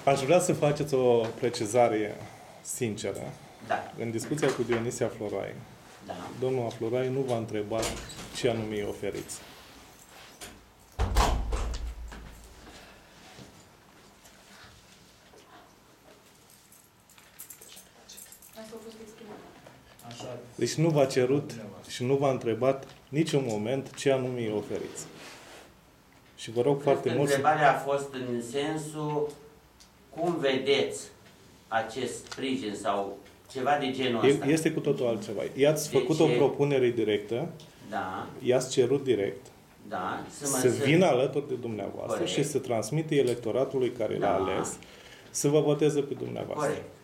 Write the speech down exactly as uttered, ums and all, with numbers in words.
Aș vrea să faceți o precizare sinceră. Da. În discuția cu Dionisia Florai, Da. domnul Aflorai nu v-a întrebat ce anume îi oferiți. Deci nu v-a cerut și nu v-a întrebat niciun moment ce anume îi oferiți. Și vă rog Cred foarte că mult să... întrebarea a fost în sensul cum vedeți acest sprijin sau ceva de genul ăsta. Este cu totul altceva. I-ați Deci, făcut o propunere directă, da, i-ați cerut direct da, să, mă, să să vină alături de dumneavoastră Corect. și să transmite electoratului care l-a Da. ales să vă voteze pe dumneavoastră. Corect.